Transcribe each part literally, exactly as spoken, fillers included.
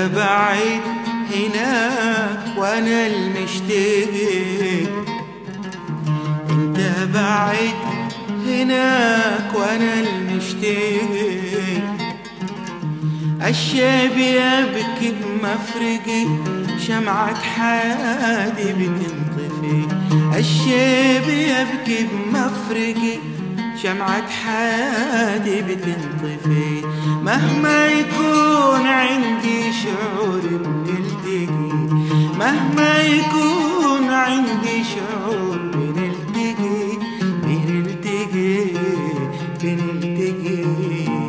بعيد هناك وانا المشتاق، انت بعيد هناك وانا المشتاق. الشيب يبكي بمفرقي، شمعة حياتي بتنطفي. الشيب يبكي بمفرقي، شمعة حياتي بتنطفي. مهما يكون عندي شعور بنلتقي، مهما يكون عندي شعور بنلتقي، بنلتقي بنلتقي.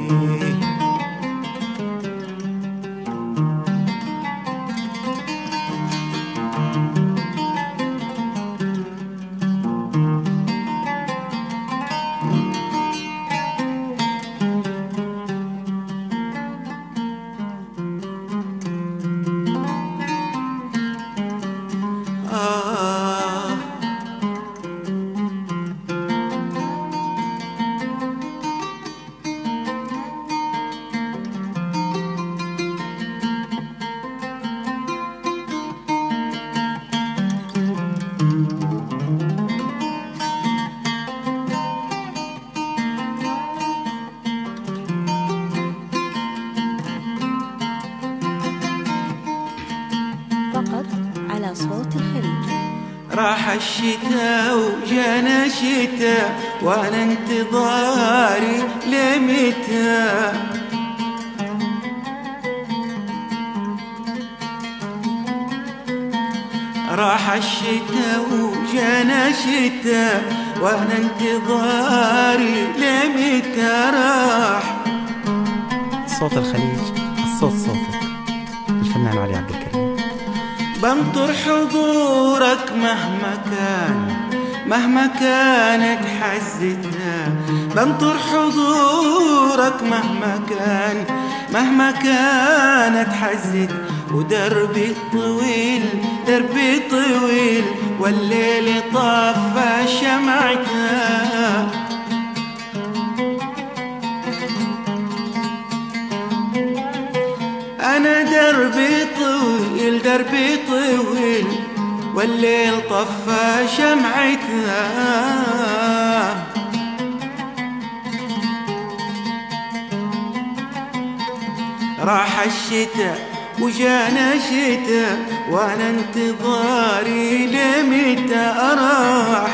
فقط على صوت الخليج. راح الشتاء وجانا شتاء وانا انتظاري لمتى. راح الشتاء وجانا شتاء وانا انتظاري لمتى. راح صوت الخليج، الصوت صوتك، الفنان علي عبد الكريم. بنطر حضورك مهما كان، مهما كانت حزتنا. بنطر حضورك مهما كان، مهما كانت حزت. ودربي طويل، دربي طويل، والليل طفى شمعتها. أنا دربي طويل، دربي طويل، والليل طفى شمعتها. راح الشتاء وجانا شتاء وانا انتظاري لمتى. راح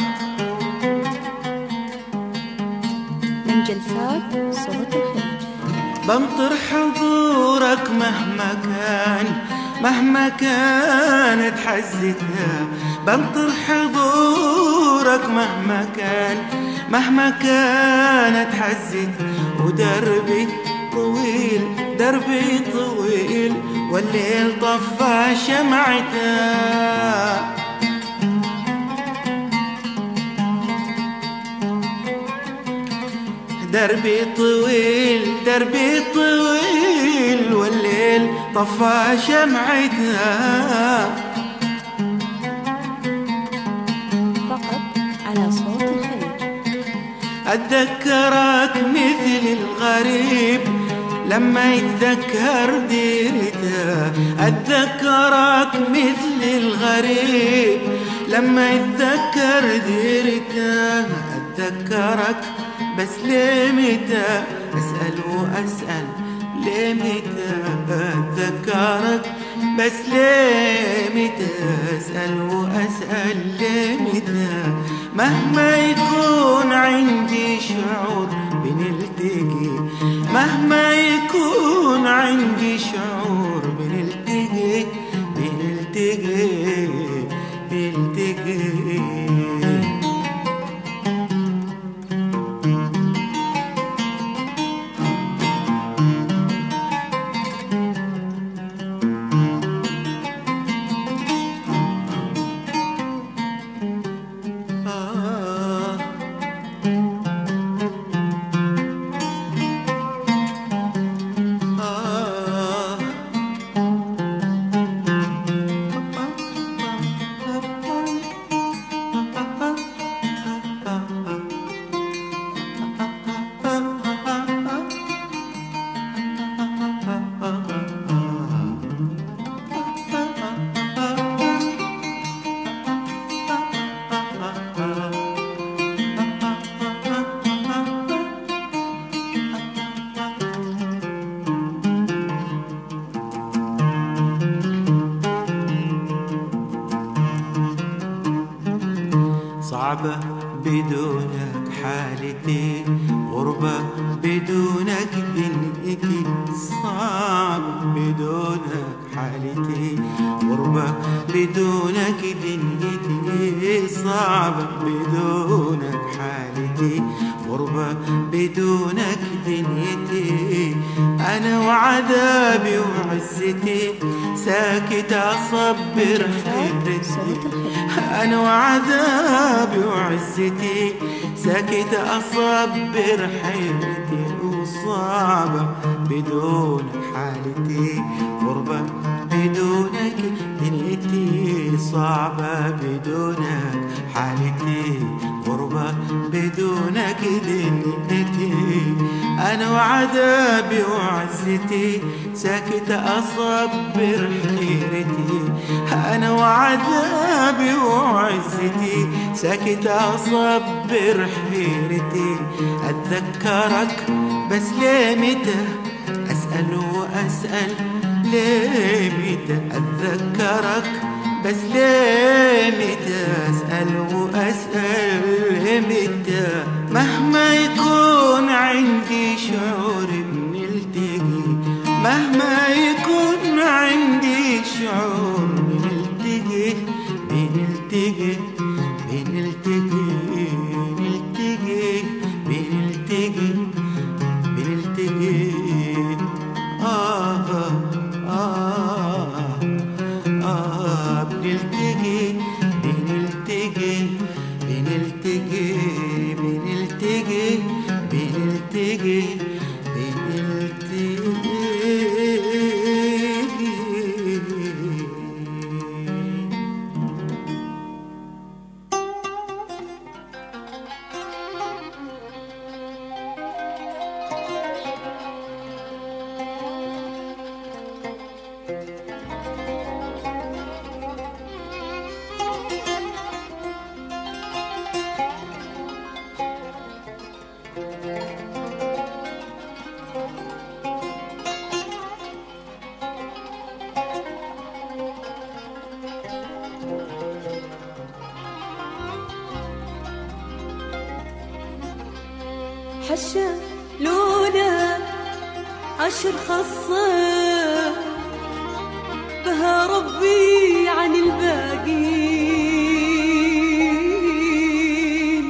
من جلسات صوت الخليج. بنطر حضورك مهما كان، مهما كانت حزتها. بنطر حضورك مهما كان، مهما كانت حزت. ودربي طويل، دربي طويل، والليل طفى شمعتها. دربي طويل، دربي طويل، والليل طفى شمعتها. فقط على صوت الخليج. أتذكرك مثل الغريب لما يتذكر ديرته. أتذكرك مثل الغريب لما يتذكر ديرته. أتذكرك بس لمتى، أسأل وأسأل لمتى. أتذكرك بس لمتى، أسأل وأسأل لمتى. مهما يكون عندي شعور بنلتقي، مهما يكون عندي شعور بنلتقي، بنلتقي بنلتقي. آه بدونك حالتي غربة، بدونك دنيتي صعبة، بدونك حالتي غربة، بدونك دنيتي صعبة، بدونك حالتي غربة، بدونك دنيتي. أنا وعذابي وعزتي ساكت أصبر حيرتي، أنا وعذابي وعزتي ساكت أصبر حيرتي، وصعبة بدون حالتي غربة، بدونك دنيتي صعبة، بدونك حالتي غربة، بدونك دنيتي. أنا وعذابي وعزتي ساكت أصبر حيرتي، أنا وعذابي وعزتي ساكت أصبر حيرتي. أتذكرك بس ليه متى، أسأل وأسأل ليه متى، أتذكرك بس ليه متى، أسأل وأسأل ليه متى. مهما يكون عندي شعور بنلتقي، مهما يكون عندي شعور بنلتقي، بنلتقي بنلتقي بنلتقي بنلتقي بنلتقي. آه آه آه بنلتقي بنلتقي بنلتقي بنلتقي بنلتقي بنلتقي. حشا لولا عشر خصة بها ربي عن الباقين،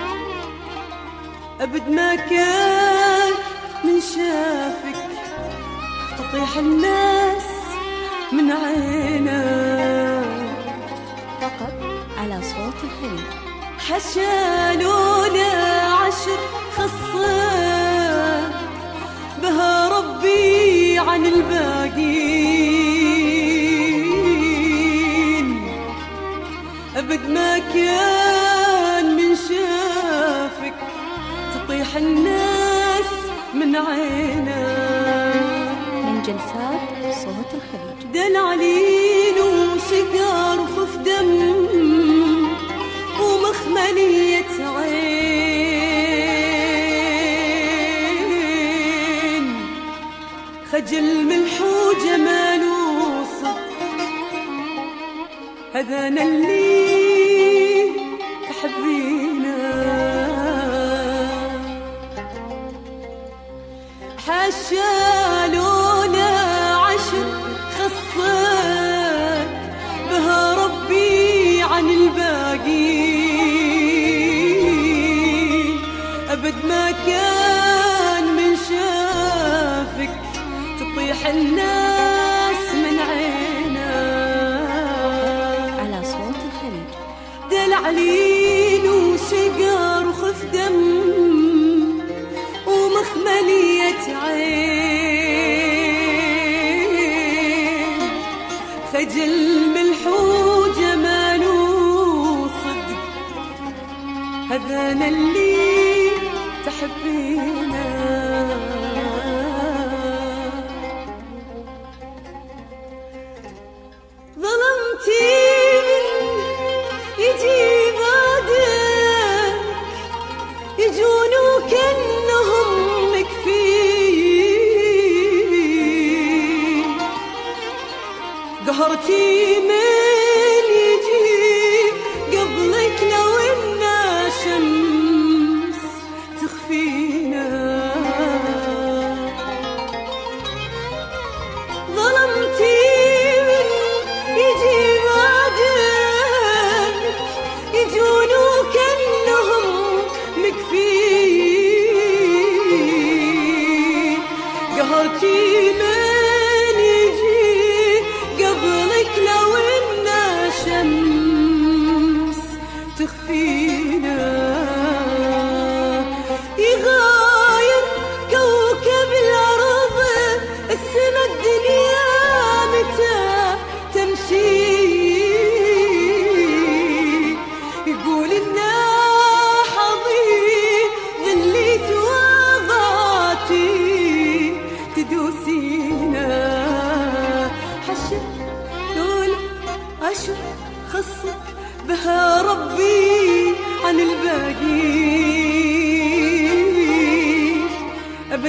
أبد ما كان من شافك تطيح الناس من عينك. فقط على صوت الخليج. حشا لولا عشر خصة بها ربي عن الباقين، أبد ما كان من شافك تطيح الناس من عينك. من جلسات صوت الخليج. دلعلين وشقار وخف دم ومخملية عين، خجل ملح وجمال وصدق، هذانا اللي تحبينا. حاشا لولا عشر خصك بها ربي عن الباقين، أبد ما كان من شافك تطيح الناس من عينك. على صوت الخليج. دلعلين وشقار وخف دم ومخملية عين، خجل ملح وجمال وصدق، هذانا اللي تحبينا. ظلمتي يجي بعدك يجون وكأنهم مكفين، قهرتي من يجي قبلك لو إنا شم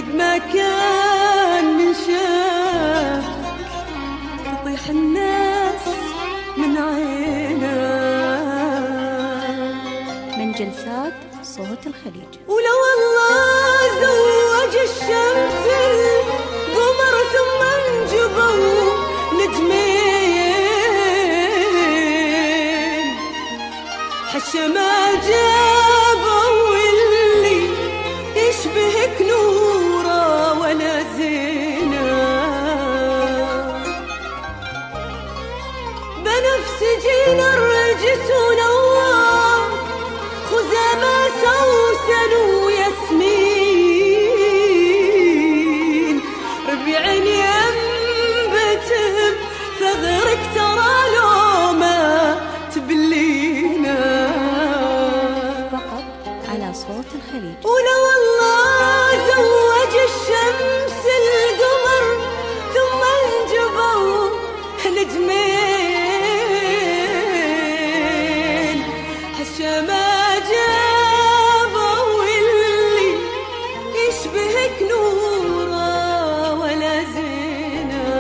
أبد ما كان من شافك تطيح الناس من عينك. من جلسات صوت الخليج. ولو الله زوج الشمس القمر ثم انجبوا نجمين، حشا ما جابوا اللي يشبهك نورا ولا زينة. بنفسجي نرجس ونوار خزامة سوسن وياسمين، ربيع ينبت ثغرك ترى لو ما تبلينا. فقط على صوت الخليج. ولو الله زوج الشمس القمر ثم انجبوا نجمين، حشا ما جابوا اللي يشبهك نورا ولا زينة.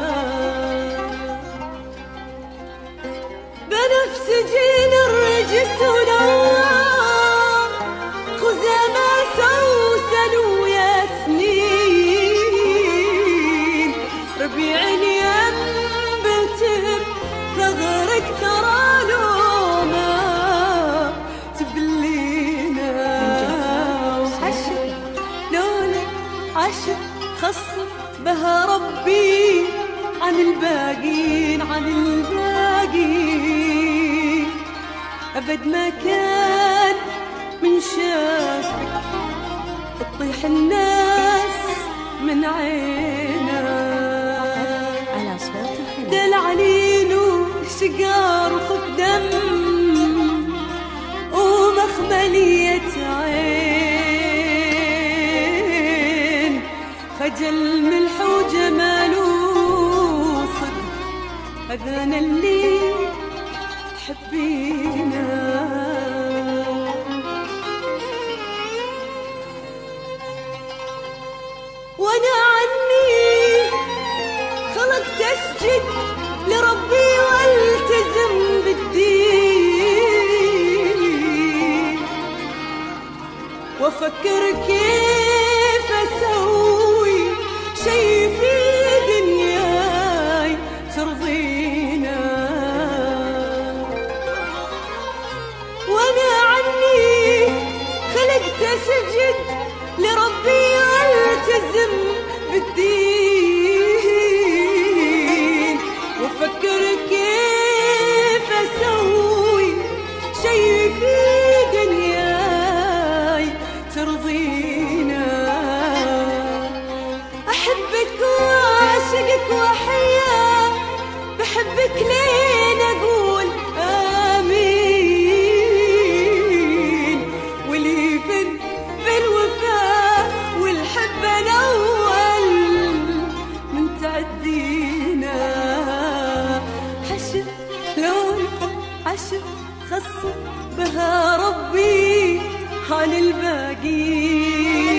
بنفسجي نرجس ونوار خزامة سوسن وياسمين، ربيع ينبت ثغرك ترى لو ما تبلينا. عشق لولا عشق خص بها ربي عن الباقين عن الباقين، أبد ما كان من شافك تطيح الناس من عينك. على صوت الخليج. دلعليل وشقار وخف دم ومخملية عين، خجل ملح وجمال وصدق هذانا اللي تحبينا. وانا عني خلقت اسجد لربي والتزم بالدين، وافكر كيف اسوي شي في دنياي ترضينا. وانا عني خلقت اسجد لربي والتزم بالدين، وافكر كيف اسوي شي في دنياي ترضينا. احبك واعشقك واحيا بحبك لين اقول امين، ولي في بالوفاء والحب الاول من تعدينا. حشر لون عشر خص بها ربي عن الباقي،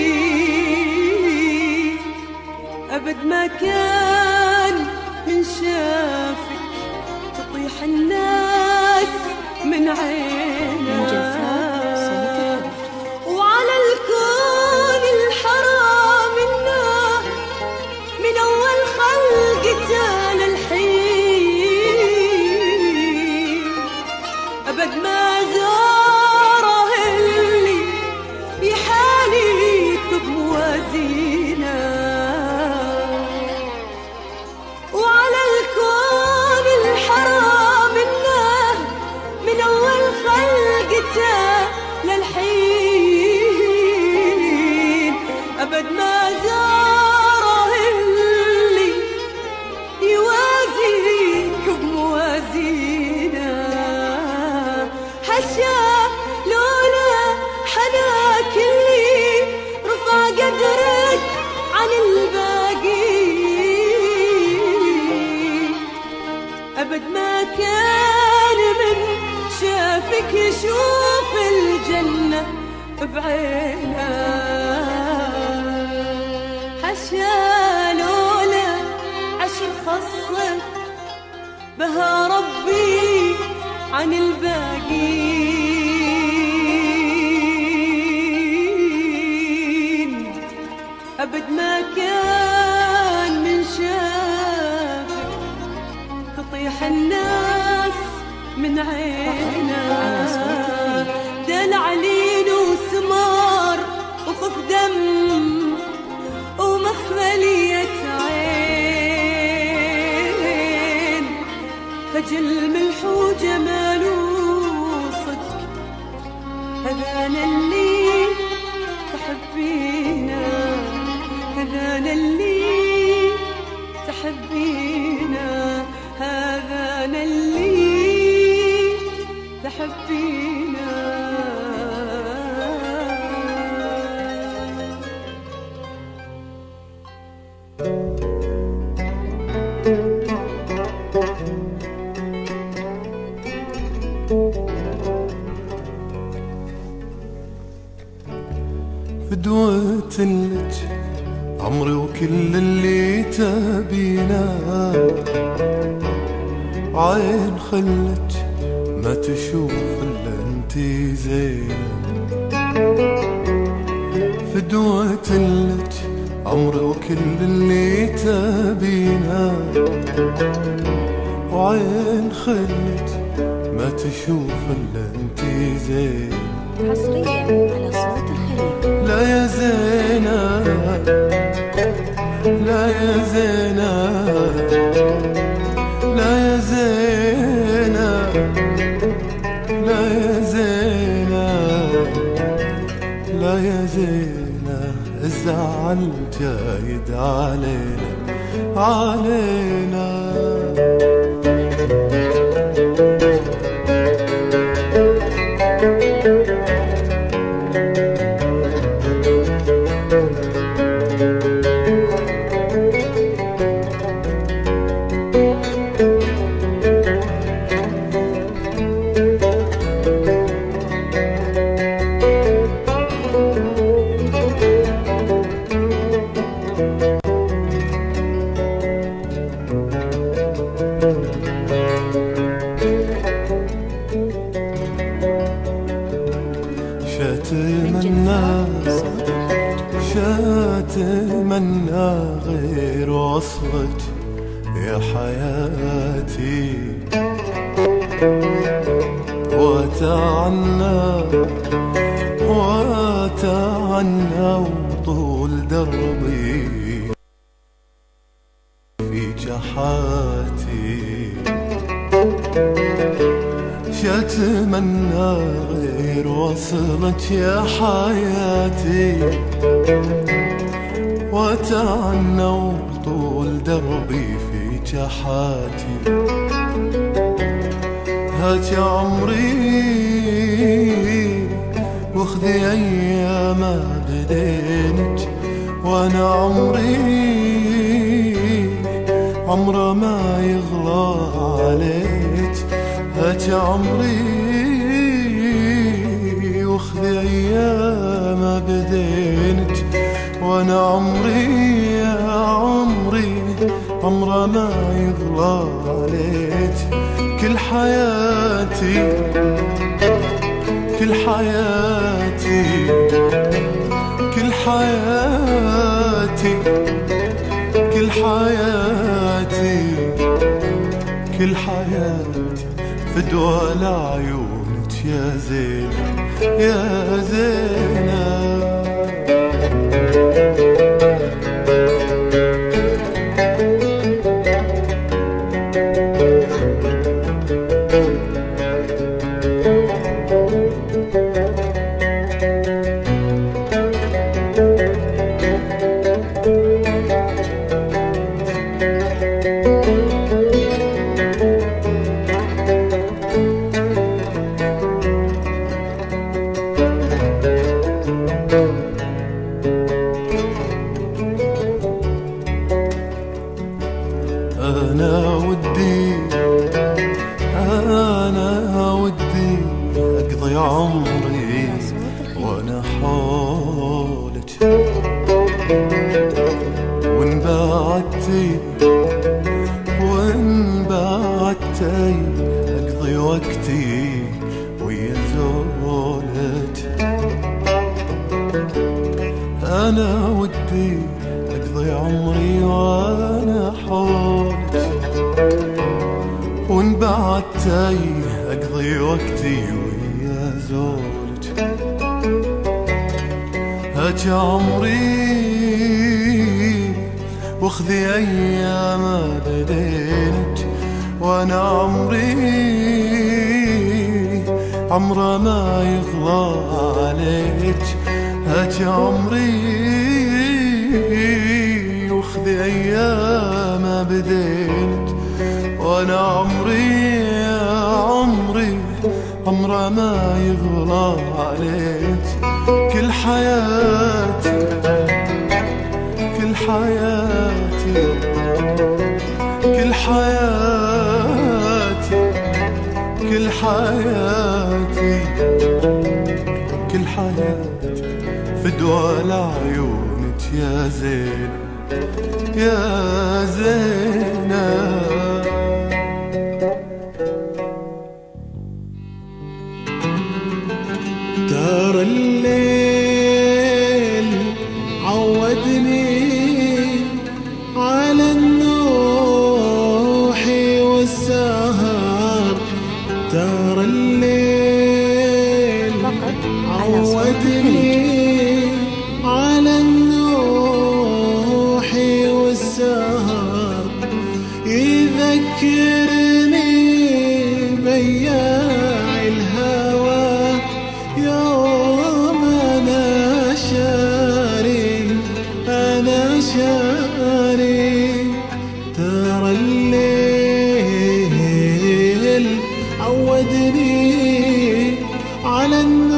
أبد ما كان من شافك تطيح الناس من عينك. من جلسات صوت الخليج. وعلى الكون الحرام النار من أول خلقته للحين، أبد ما زاره اللي يحالي بموازينه. وعلى الكون الحرام النار من أول خلقته للحين، أبد ما زاره اللي يوازيك بموازينه. حشا لولا حناك اللي رفع قدرك عن الباقي، أبد ما كان من شافك يشوف الجنة بعينه. شالوا له عشر خصه بها ربي عن الباقين. أبد ما كان من شافه تطيح الناس من عينه، دلع لين وسمار وخف دم ومخملية عين، خجل ملح وجمال وصدق هذانا اللي تحبينا، هذانا اللي تحبينا، هذانا اللي تحبينا. فدوة لك عمري وكل اللي تبينا، عين خلك ما تشوف الا انتي زينة. فدوة لك عمري وكل اللي تبينا، وعين خلك ما تشوف الا انتي زينة. حصريا على صوت الخليج. لا يا زينة لا يا زينة لا يا زينة لا يا زينة لا يا زينة، الزعل جايد علينا علينا. شاتمنى غير وصلك يا حياتي، واتعنى واتعنى وطول دربي في جحاتي. شاتمنى غير وصلك يا حياتي، واتعنى وطول دربي في جحاتي. هات يا عمري واخذي ايام بدينك، وانا عمري عمره ما يغلى عليك. هات يا عمري واخذي ايام بدينك، وانا عمري يا عمري عمره ما يغلى عليك. كل حياتي كل حياتي كل حياتي كل حياتي كل حياتي فدوى لعيونك يا زينة يا زينة. أنا ودي أنا ودي أقضي عمري وأنا حولك، وقتي ويا زولتي. أنا ودي أقضي عمري وأنا حولك، وإن بعد تايه أقضي وقتي ويا زولك. هات يا عمري واخذي أيام بدينك، وأنا عمري عمره ما يغلى عليك. هات يا عمري واخذي أيام بدينك، وأنا عمري عمري عمره ما يغلى عليك. كل حياتي كل حياتي كل حياتي كل حياتي كل حياتي فدوى لعيونك يا زين يا زينة. ترى الليل عودني على النوح والسهر. ترى الليل عودني على النوح والسهر، يذكرني بياع الهوى يوم أنا شاري أنا شاري. ترى الليل عودني على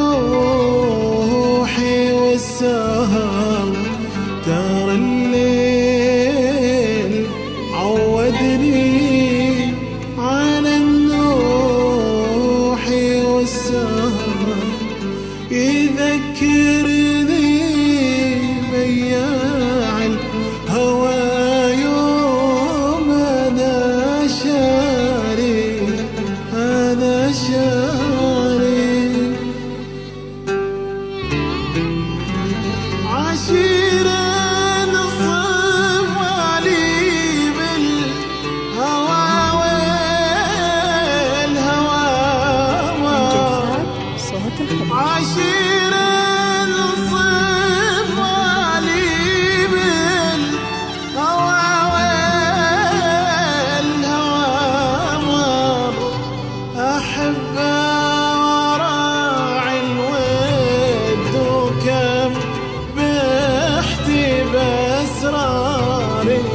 النوح والسهر. ترى الليل عودني على النوح والسهر، يذكرني بياع الهوى يوم أنا شاري أنا شاري. عشيرة نصف علي بالهوى والهوى جلسات صوت الخليج. عشيرة نصف علي بالهوى والهوى، أحبه وراعي الود وكم بحتي بأسراري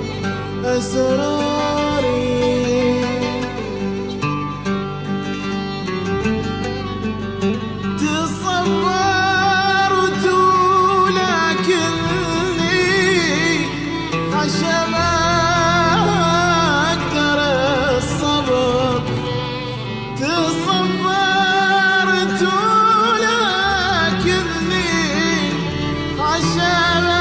أسراري. تصورت لكني عشان أقدر الصبر. تصورت لكني عشان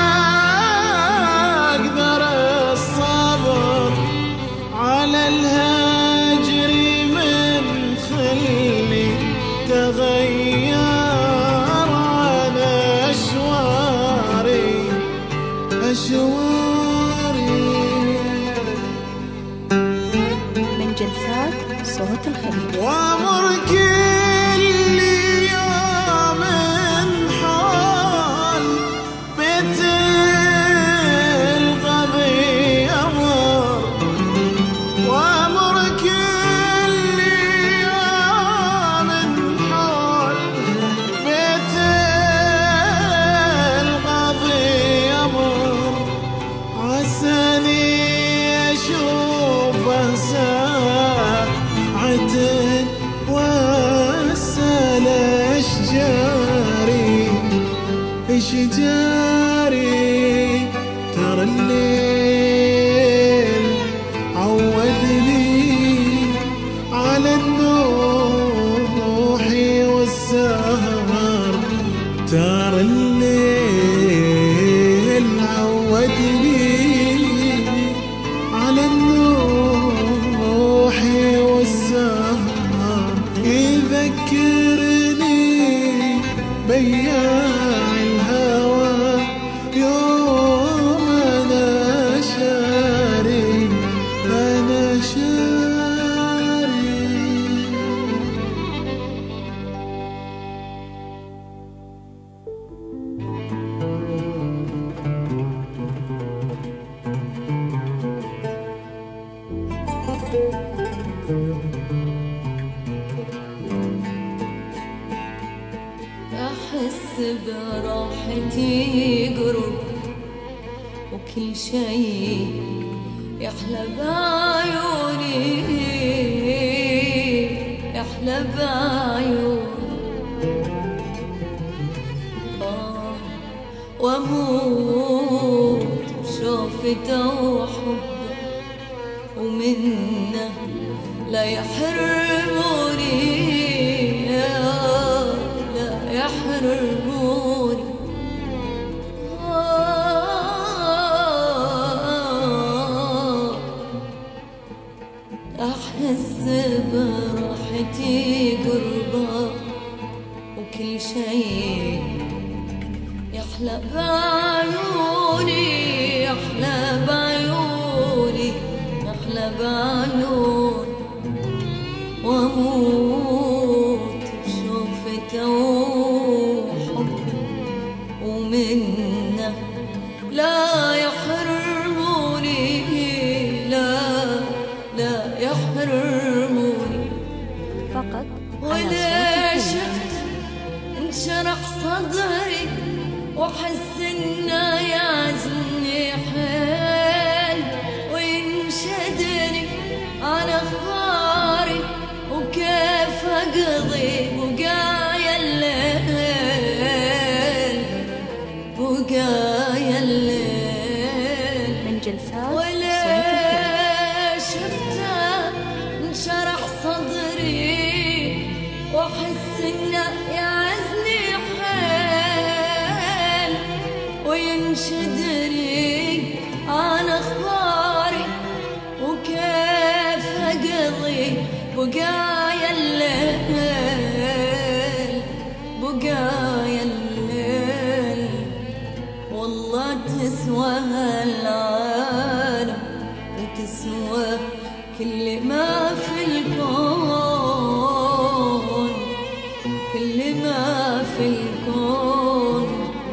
أقدر الصبر على الهجر من خلي تغير عن أشواري أشواري. من جلسات صوت الخليج. وأمر كل يوم حال بيت القضية أمر. وأمر كل يوم حال بيت القضية أمر. عساني أشوفه ساعة شاري. أحس براحتي قرب وكل شي يحلى بعيوني، يحلى بعيوني. آه وأموت بشوفته وحبه ومنه لا يحرموني، لا يحرموني. أحس براحتي قربه وكل شي يحلى بعيوني، يحلى بعيوني، يحلى بعيوني. وأموت بشوفته وحبه ومنه لا يحرموني، لا لا يحرموني. فقط على ولا صوت شفت انشرح صدري وحس انه يعزني حيل، وينشدني عن اخباري وكيف اقضي بقايا الليل، بقايا الليل. من جلسات ولا صوت شفته انشرح صدري واحس انه يعزني حيل، وينشدني عن اخباري وكيف اقضي بقايا الليل، بقايا الليل. والله تسوى هالعالم وتسوى كل ما في الكون، كل ما في الكون.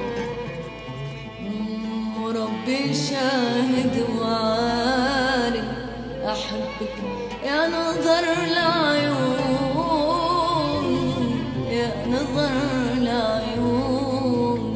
وربي شاهد وعالم أحبك يا نظر العيون، يا نظر العيون.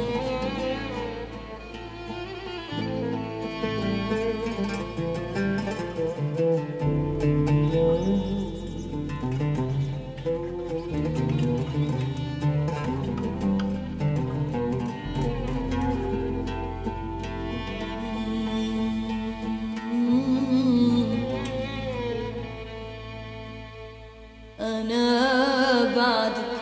أنا بعدك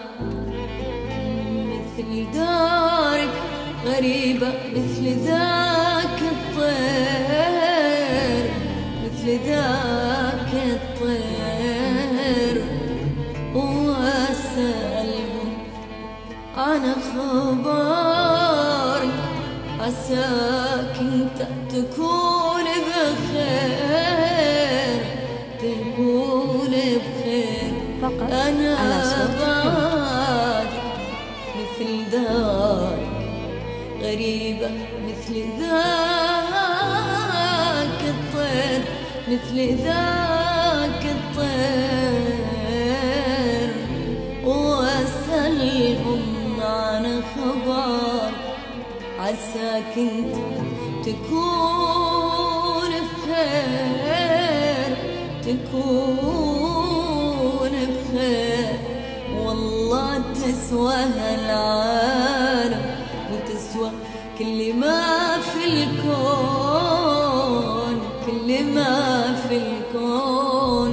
مثل دارك غريبة، مثل ذاك الطير، مثل ذاك الطير. وأسألهم عن أخبارك عساك انت تكون بخير، تكون بخير. فقط أنا على صوت بعد مثل ذاك غريبة، مثل ذاك الطير، مثل ذاك الطير. وأسألهم عن أخبار عساك انت تكون بخير، تكون بخير. والله تسوى هالعالم وتسوى كل ما في الكون، كل ما في الكون.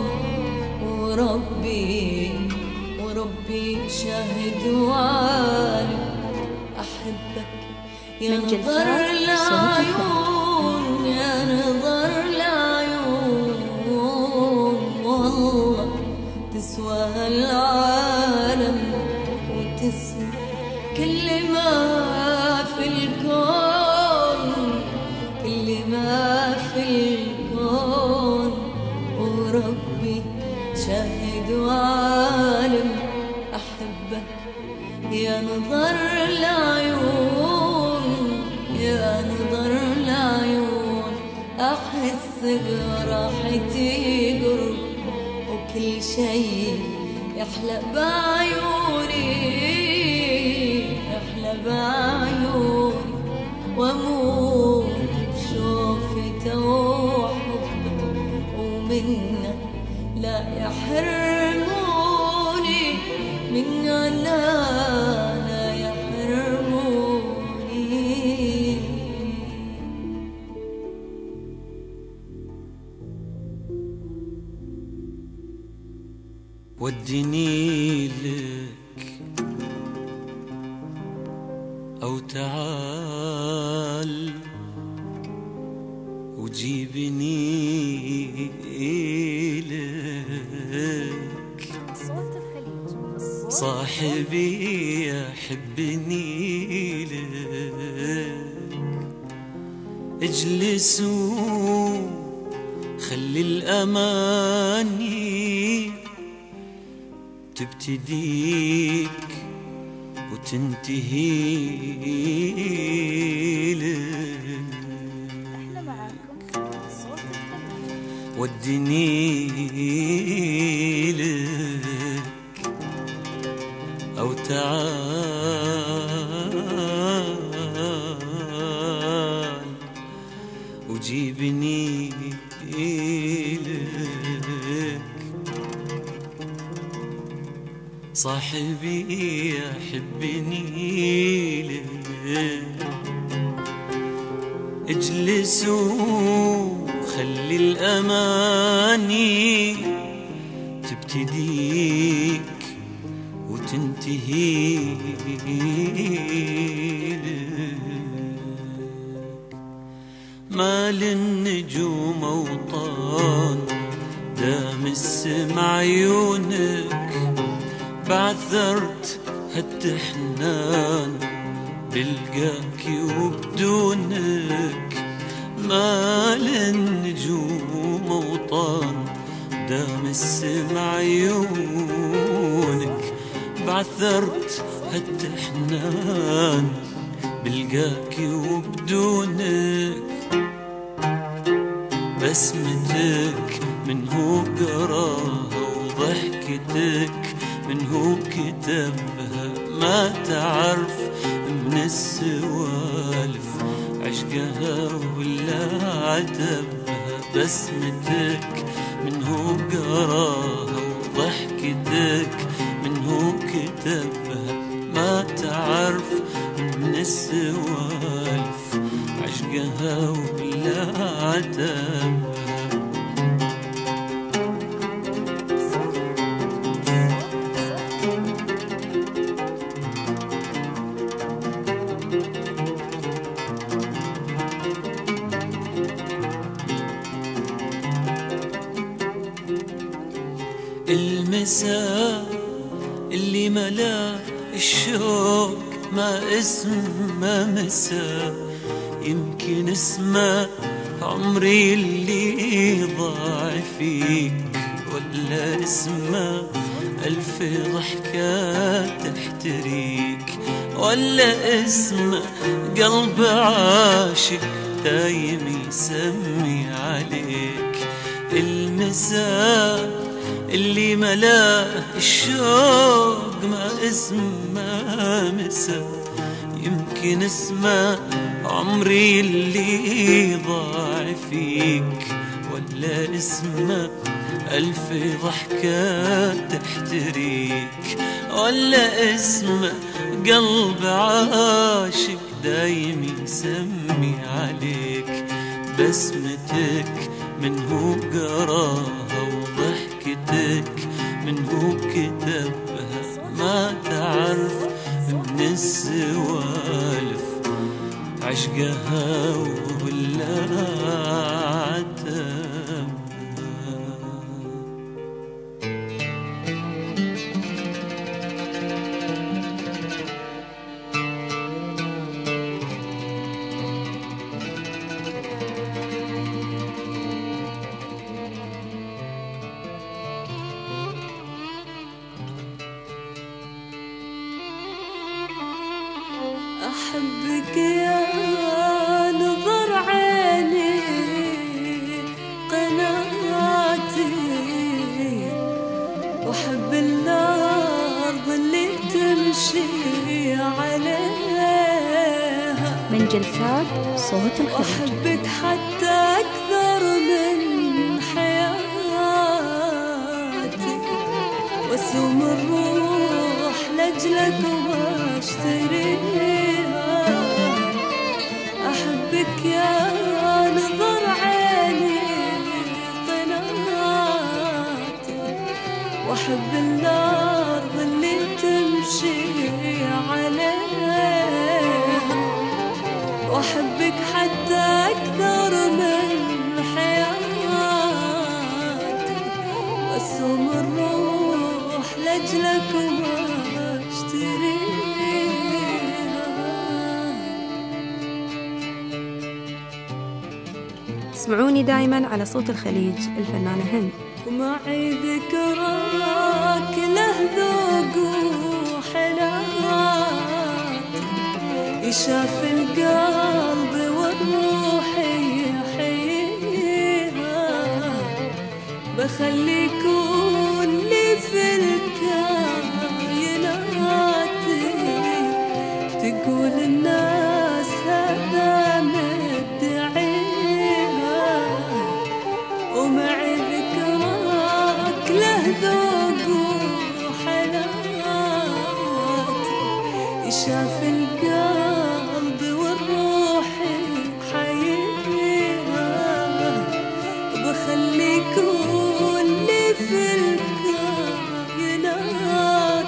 وربي وربي شاهد وعالم أحبك يا من نظر جلسات صوت العيون، يا نظر العيون. والله تسوى هالعالم وتسوى كل ما في الكون، كل ما في الكون. وربي شاهد وعالم أحبك يا نظر العيون، يا نظر العيون، أحس براحتي قرب وكل شي يحلى بعيوني، يحلى بعيوني، واموت بشوفتك وحبك ومنك لا يحرموني، منك لا لا يحرموني. وديني لك أو تعال وجيبني لك، صاحبي يحبني لك، اجلسوا خلي الأماني تبتديك وتنتهي لك، وديني لك أو تعال وجيبني لك، صاحبي يحبني لك، اجلسوا خلي الأماني تبتديك وتنتهي لك، ما للنجوم أوطان دام السمع عيونك، بعثرت هالتحنان بلقاك وبدونك، ما للنجوم أوطان دام السمع عيونك، بعثرت هالتحنان بلقاك وبدونك، بسمتك من هو قراها وضحكتك من هو كتبها، ما تعرف من السوالف عشقها ولا عتبها، بسمتك من هو قراها وضحكتك من هو كتبها، ما تعرف من السوالف عشقها ولا عتبها. المساء اللي ملا الشوق ما اسمه مساء، يمكن اسمه عمري اللي ضاع فيك، ولا اسمه ألف ضحكة تحتريك، ولا اسمه قلب عاشق دايم يسمي عليك. المساء اللي ملاه الشوق ما اسمه مساء، يمكن اسمه عمري اللي ضاع فيك، ولا اسمه ألف ضحكة تحتريك، ولا اسمه قلب عاشق دايم يسمي عليك. بسمتك من هو قراها وضحكتك من هو كتبها، ما تعرف من السوالف عشقها ولا عتبها. من جلسات صوت الخليج. وأحبك حتى أكثر من حياتي، واسوم الروح لأجلك وما اشتريها. أحبك يا نظر عيني قناتي، وأحب الأرض اللي تمشي عليها. وأحبك حتى أكثر من حياتي، واسوم الروح لأجلك وما اشتريها. اسمعوني دائما على صوت الخليج الفنانة هند. ومعي ذكراك له ذوق وحلاوة، يشاف القلب والروح يحييها. بخلي كل في الكائنات تقول الناس هذا مدعيها. ومعي ذكراك له ذوق وحلاوة، يشاف القلب والروح حييها. وبخلي كل في الكائنات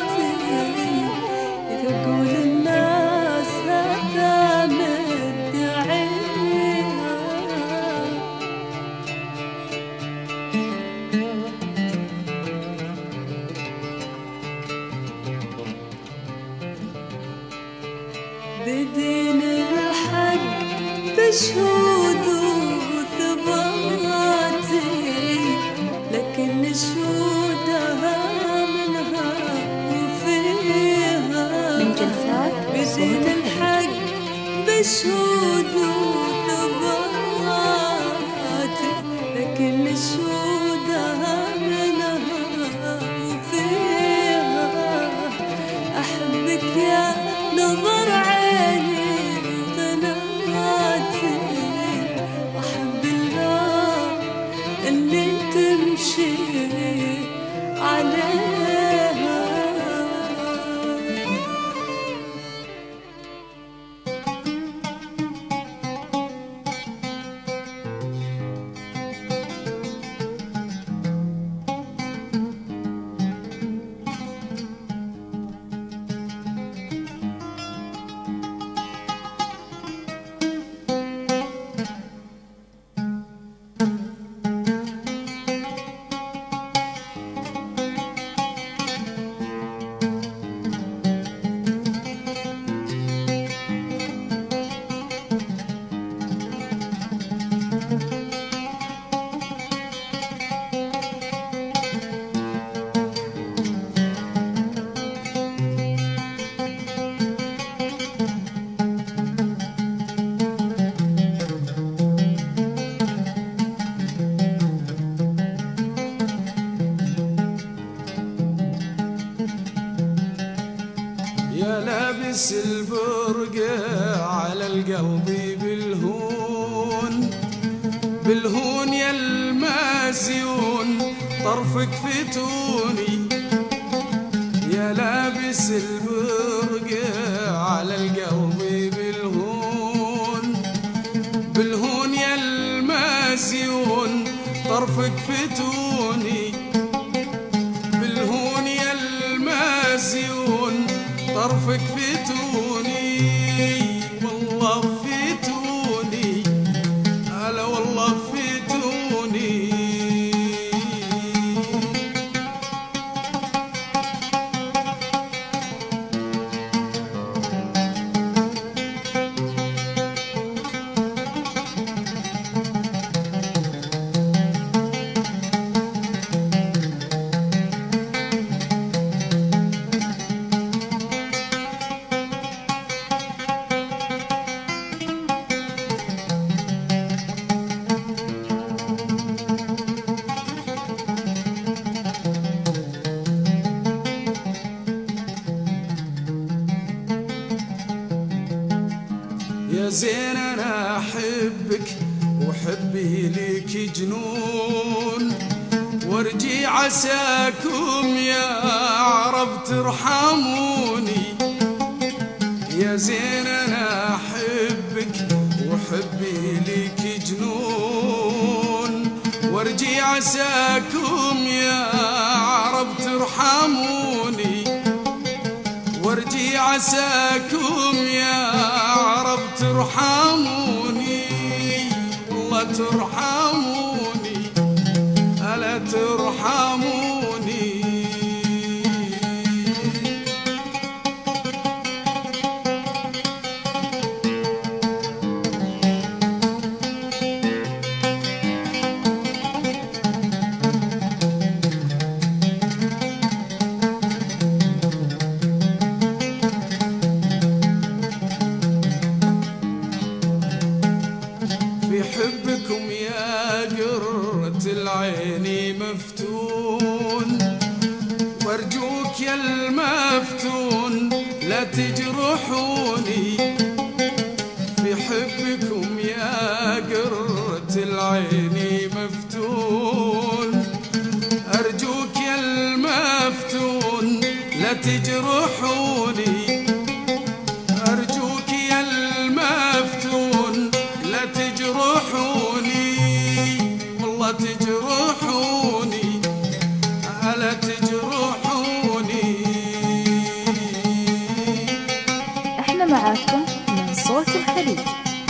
تقول الناس هذا مدعيها. بدين الحق بشهود وثباتي، لكن شهودها منها وفيها. من جلسات بدين صوت الحق بشهود وثباتي، لكن شهودها منها وفيها. أحبك يا نظر عيني قناتي، وأحب الأرض اللي تمشي عليها. يا لابس البرقع على القلب بالهون، بالهون يا المازيون طرفك فتوني. يا لابس البرقع على القلب بالهون، بالهون يا المازيون طرفك فتوني. بالهون يا المازيون طرفك فتوني. والله فتوني، هلا والله فتوني. يا زين انا احبك وحبي ليك جنون، وارجي عساكم يا عرب ترحموني. يا زين انا احبك وحبي ليك جنون، وارجي عساكم يا عرب ترحموني. وارجي عساكم يا عرب ترحموني، والله ترحموني ألا ترحموني. بحبكم يا قرة العين مفتون، وارجوك يا المفتون لا تجرحوني. بحبكم يا قرة العين مفتون، ارجوك يا المفتون لا تجرحوني. ارجوك يا المفتون لا تجرحوني، والله تجرحوني ألا تجرحوني. احنا معاكم من صوت الخليج.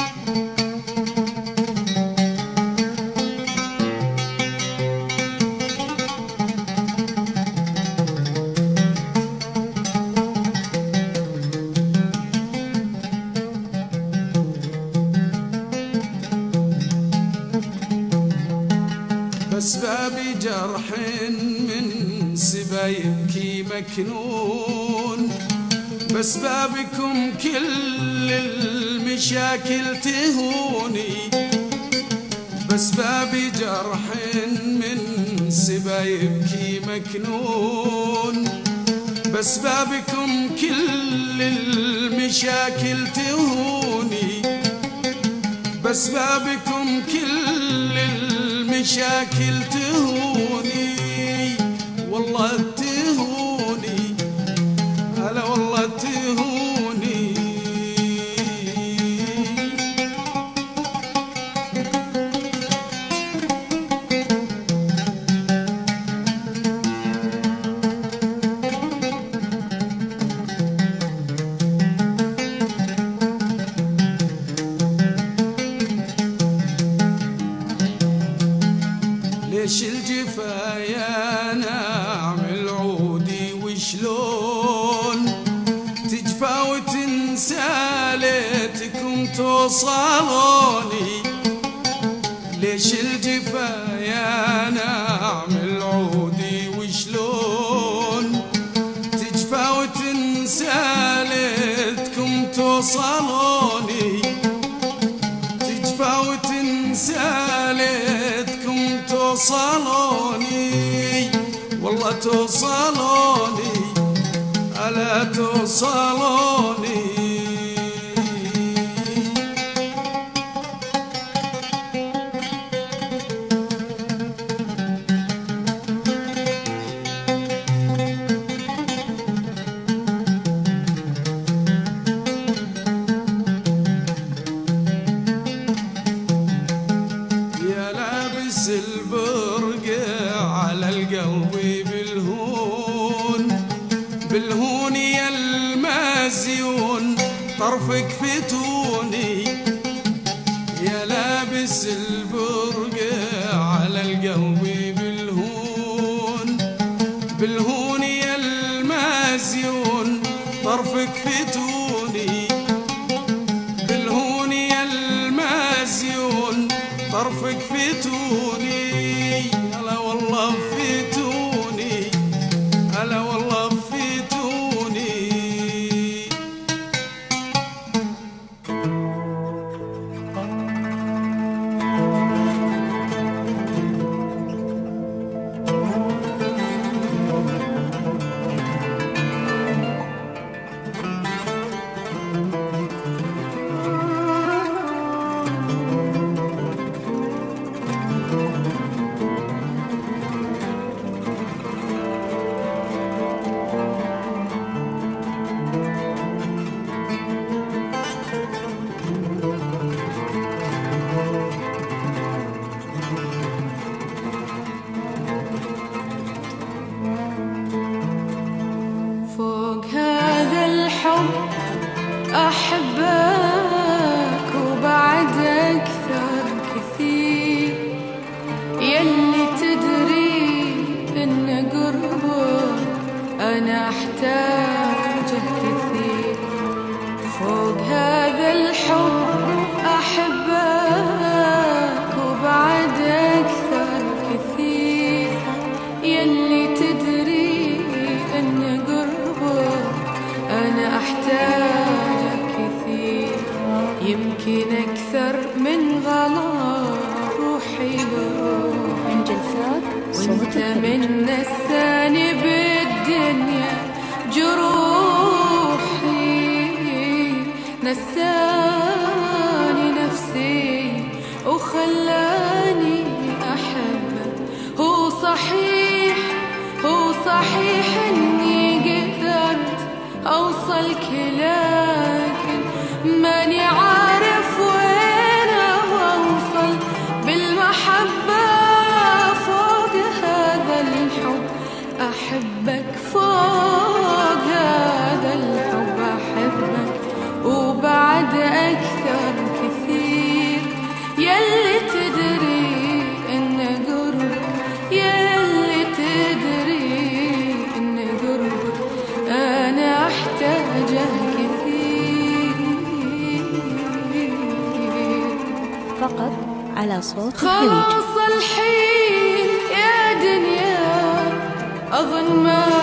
بأسباب جرح من سبايبك مكنون، بأسبابكم كل المشاكل تهوني. بأسباب جرح من سبايبك مكنون، بأسبابكم كل المشاكل تهوني. بأسبابكم كل المشاكل تهوني، والله تهوني هلا والله تهوني. ليش الجفا يا نعمل عودي وشلون تجفى وتنسى ليتكم توصلوني. ليش الجفا يا نعمل عودي وشلون تجفى وتنسى ليتكم توصلوني. تجفى وتنسى ليتكم توصلوني، والله توصلوني ألا توصلوني. يا لابس البرقع على القلب بالهون، بالهون يا المازيون طرفك فتوني. يا لابس البرقع على القلب بالهون، بالهون يا المازيون طرفك فتوني. بالهون يا المازيون طرفك فتوني، هلا والله فتوني هلا والله فتوني. أحتاجه كثير. فوق هذا الحب أحبك وبعد أكثر كثير. يلي تدري أن قربك أنا أحتاجه كثير. يمكن أكثر من غلا روحي له من جلسات وانت من نساني بالدنيا جروحي. نساني نفسي وخلاني أحبك. هو صحيح هو صحيح اني قدرت اوصلك لكن ماني عارف وين اوصل بالمحبة. فوق هذا الحب احبك. فوق هذا الحب احبك وبعد اكثر كثير. يلي تدري ان قربك يلي تدري ان قربك انا احتاجه كثير. فقط على صوت الخليج. خلاص الحين يا دنيا أظن ما